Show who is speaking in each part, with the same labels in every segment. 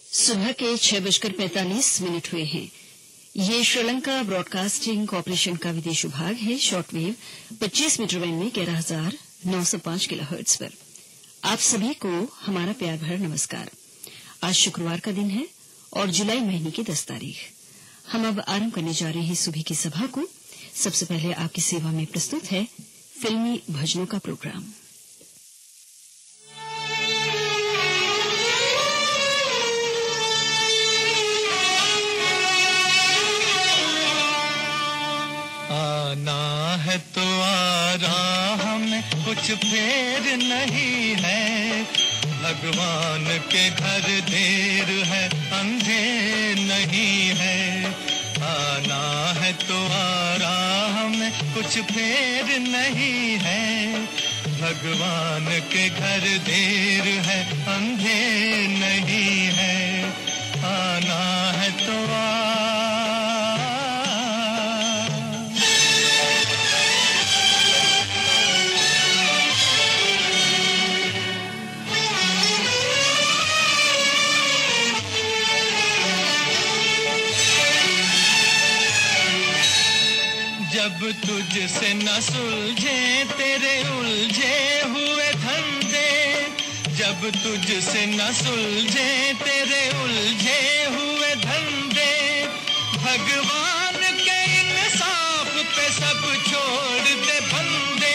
Speaker 1: सुबह के 6:45 हुए हैं। ये श्रीलंका ब्रॉडकास्टिंग कॉर्पोरेशन का विदेश विभाग है। शॉर्टवेव 25 मीटर बैंड में 11,905 किलोहर्ट्ज पर। आप सभी को हमारा प्यार भरा नमस्कार। आज शुक्रवार का दिन है और जुलाई महीने की 10 तारीख। हम अब आरंभ करने जा रहे हैं सुबह की सभा को। सबसे पहले आपकी सेवा में प्रस्तुत है फिल्मी भजनों का प्रोग्राम।
Speaker 2: आना है तो आ रहा हमें कुछ फेर नहीं है, भगवान के घर देर है अंधेर नहीं है। आना है तो आ रहा हमें कुछ फेर नहीं है, भगवान के घर देर है अंधेर नहीं है। आना है तो जब तुझसे न सुलझे तेरे उलझे हुए धंधे, जब तुझसे न सुलझे तेरे उलझे हुए धंधे, भगवान के इंसाफ पे सब छोड़ दे बंदे।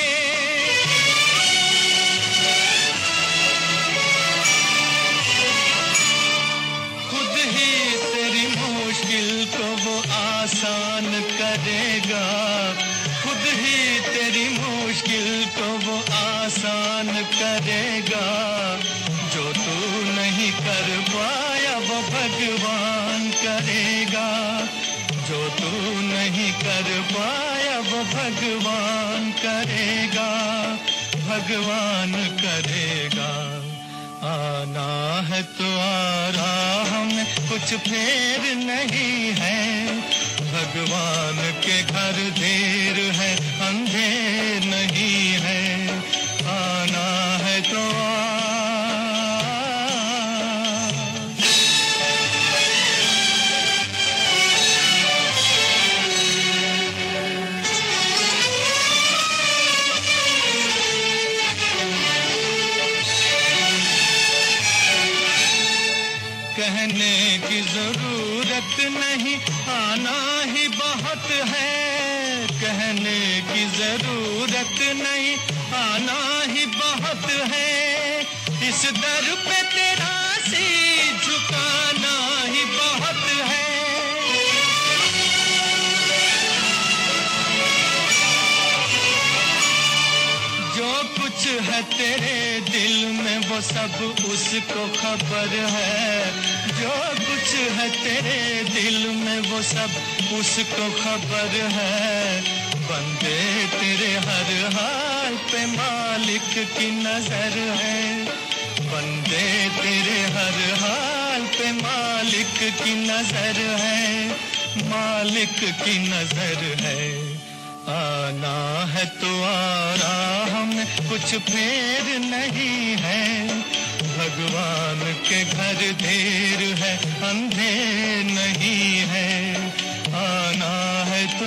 Speaker 2: खुद ही तेरी मुश्किल को वो आसान करेगा, खुद ही तेरी मुश्किल को वो आसान करेगा। जो तू नहीं कर पाया वो भगवान करेगा, जो तू नहीं कर पाया वो भगवान करेगा, भगवान करेगा। आना है तो आ रहा हमें कुछ फेर नहीं है, भगवान के घर देर है अंधेर नहीं है। आना है तो कहने की जरूरत नहीं, आना ही बहुत है। कहने की जरूरत नहीं, आना ही बहुत है। इस दर पे तेरा सिर झुकाना ही बहुत है। जो कुछ है तेरे दिल में वो सब उसको खबर है, जो कुछ है तेरे दिल में वो सब उसको खबर है। बंदे तेरे हर हाल पे मालिक की नजर है, बंदे तेरे हर हाल पे मालिक की नजर है, मालिक की नजर है। आना है तो आ रहा हमें कुछ फेर नहीं है, भगवान के घर देर है अंधेर नहीं है। आना है तो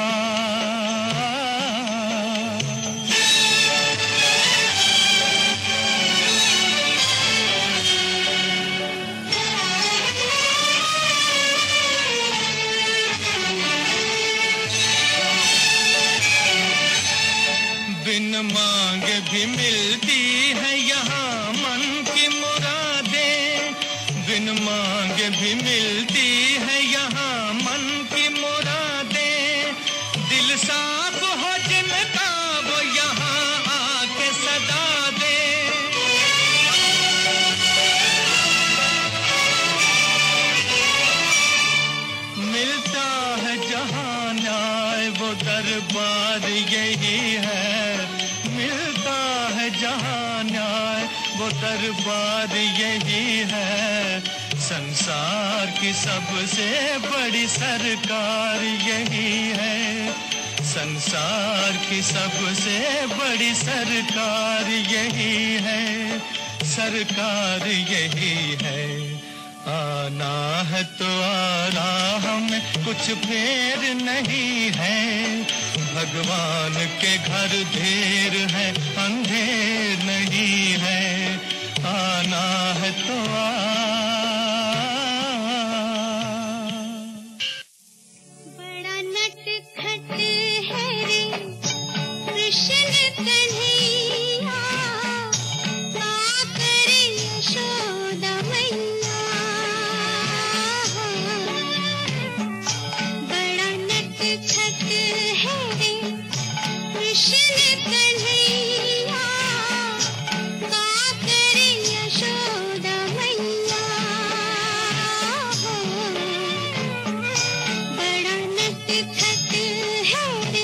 Speaker 2: बिन मांगे भी मिलती है यहाँ मन की मुरादें, बिन मांगे भी मिलती है यहाँ मन की मुरादें। दिल साफ हो जिनका वो यहाँ आके सदा दे। मिलता है जहाँ न्याय वो दरबार यही है, मिलता है जहाँ न्याय वो दरबार यही है। संसार की सबसे बड़ी सरकार यही है, संसार की सबसे बड़ी सरकार यही है, सरकार यही है। आना है तो आना, हमें कुछ फेर नहीं है। भगवान के घर ढेर है, अंधेर नहीं है। आना है तो
Speaker 3: बड़ा नटखट है रे कृष्ण कन्हैया, का करे यशोदा मैया। बड़ा नटखट है रे कृष्ण कन्हैया, का करे यशोदा मैया। बड़ा नटखट है रे।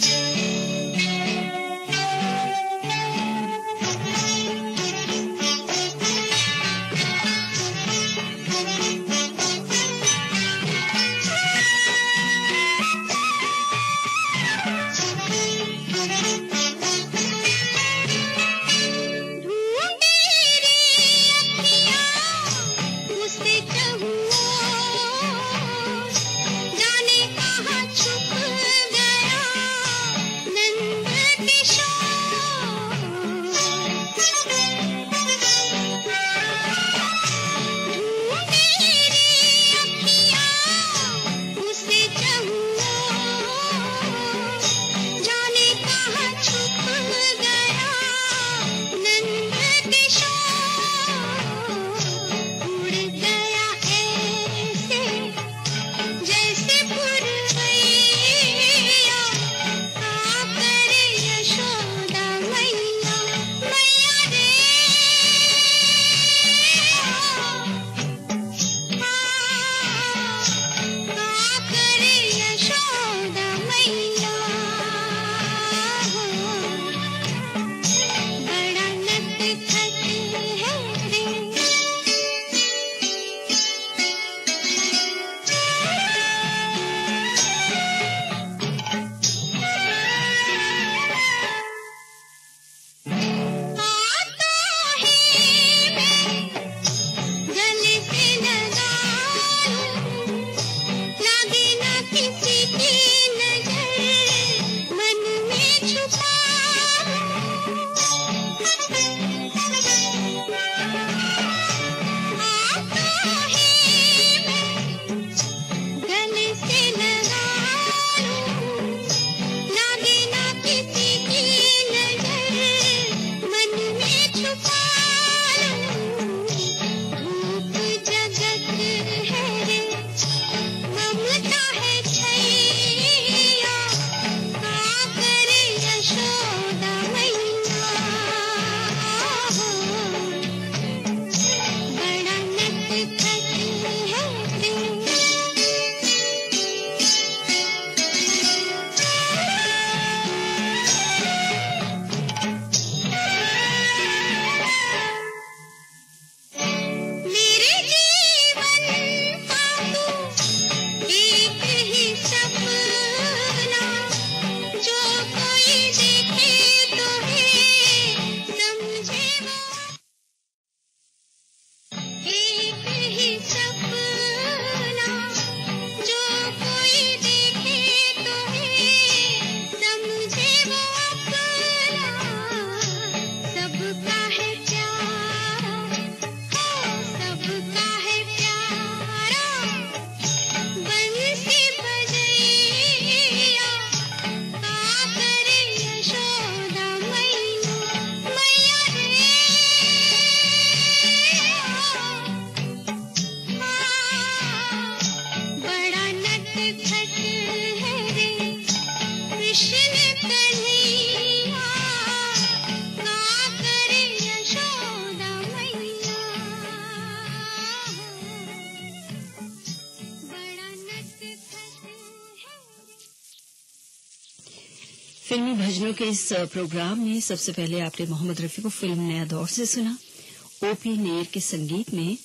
Speaker 1: फिल्मी भजनों के इस प्रोग्राम में सबसे पहले आपने मोहम्मद रफी को फिल्म नया दौर से सुना। ओपी नेर के संगीत में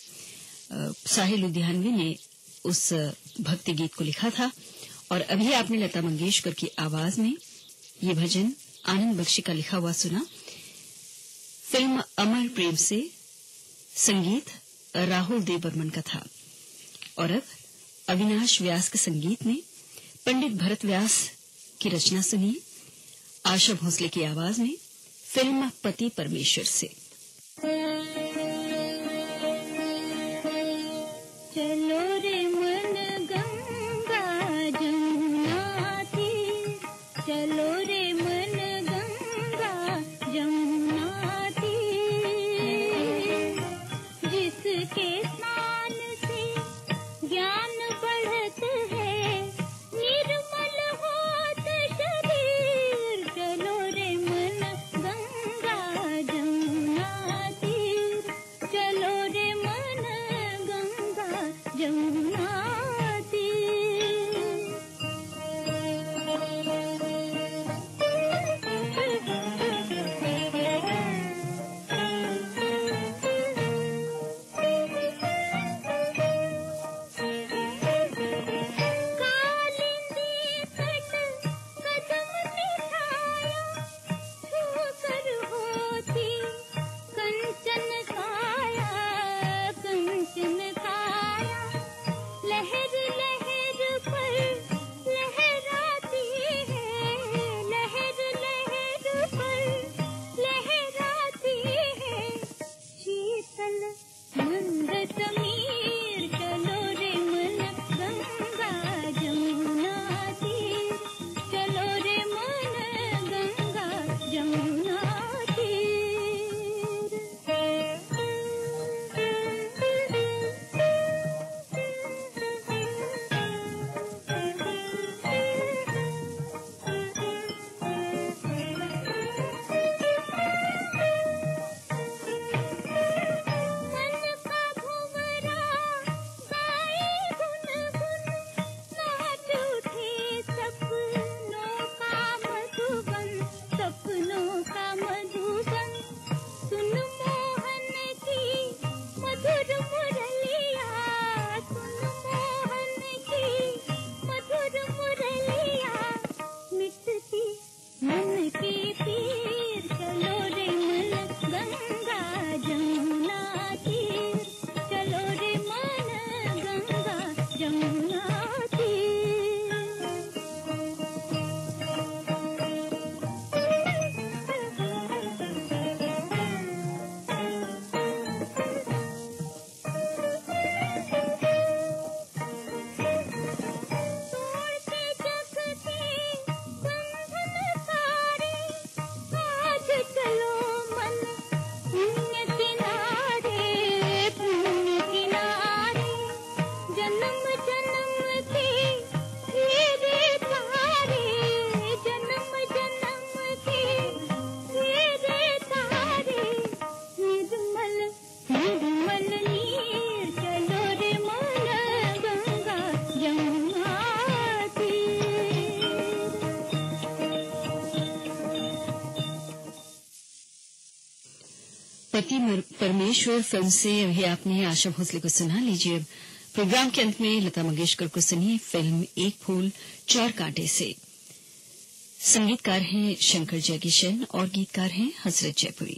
Speaker 1: साहिल लुधियानवी ने उस भक्ति गीत को लिखा था और अभी आपने लता मंगेशकर की आवाज में ये भजन आनंद बख्शी का लिखा हुआ सुना। फिल्म अमर प्रेम से संगीत राहुल देव बर्मन का था। और अब अविनाश व्यास के संगीत में पंडित भरत व्यास की रचना सुनिए आशा भोसले की आवाज में फिल्म पति परमेश्वर से।
Speaker 3: चलो रे मन गंगा जमुना तीर, चलो रे मन गंगा जमुना तीर, जिसके स्नान से ज्ञान बढ़त है, निर्मल होत शरीर। चलो रे मन गंगा जमुना तीर, चलो रे मन गंगा जमुना
Speaker 1: पति परमेश्वर फिल्म से अभी आपने आशा भोसले को सुना। लीजिए अब प्रोग्राम के अंत में लता मंगेशकर को सुनिए फिल्म एक फूल चार कांटे से। संगीतकार हैं शंकर जयकिशन और गीतकार हैं हजरत जयपुरी।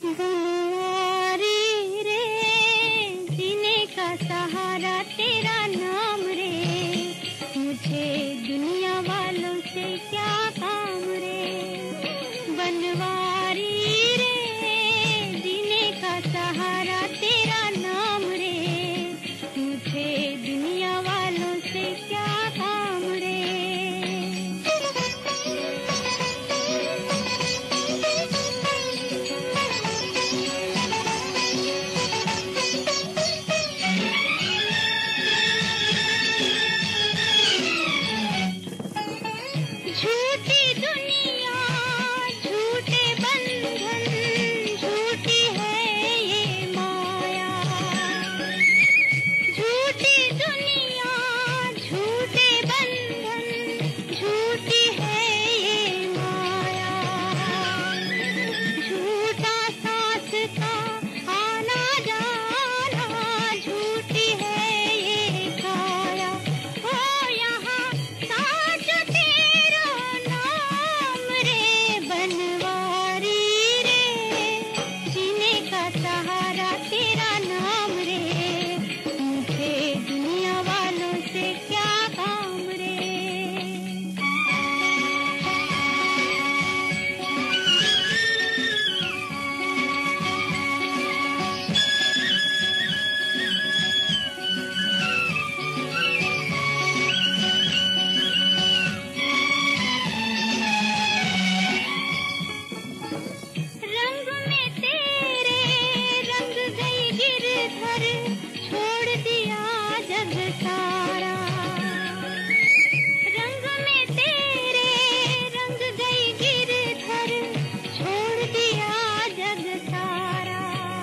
Speaker 3: जीने का सहारा तेरा नाम रे, मुझे दुनिया वालों से क्या काम रे। बनवारी रे, जीने का सहारा तेरा नाम रे, मुझे दुनिया वालों से क्या काम रे। सारा। रंग में तेरे रंग गई गिरधर, छोड़ दिया जग सारा।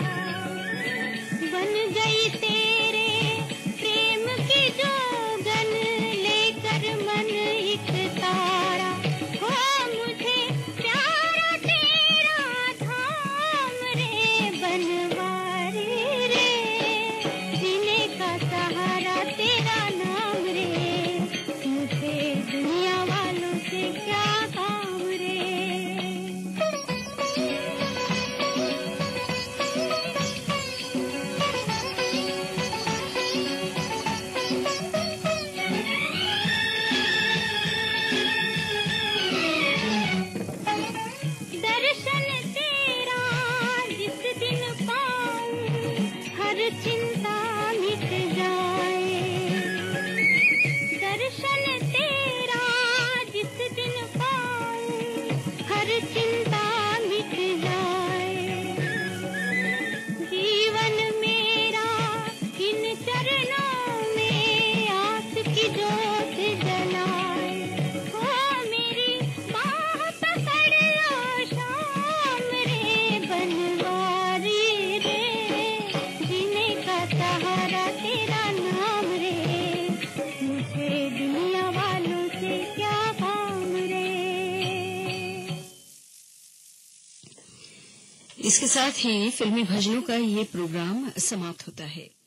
Speaker 3: बन गई तेरे प्रेम की जोगन, लेकर मन एक तारा। हो मुझे प्यारा तेरा धाम रे, बनवारी रे, जीने का सहारा तेरा नाम रे। मुझे दुनिया वालों से क्या काम रे। दर्शन तेरा जिस दिन पाऊं, हर चिंता मिट जाए। दर्शन तेरा जिस दिन पाऊं, हर चिंता मिट जाए। जीवन मेरा इन चरणों में आस की ज्योत जलाए। हो मेरी बाह पकड़ लो शाम रे, बनवारी रे, जीने का सहारा तेरा नाम रे। मुझे दुनिया वालों से क्या काम रे।
Speaker 1: इसके साथ ही फिल्मी भजनों का ये प्रोग्राम समाप्त होता है।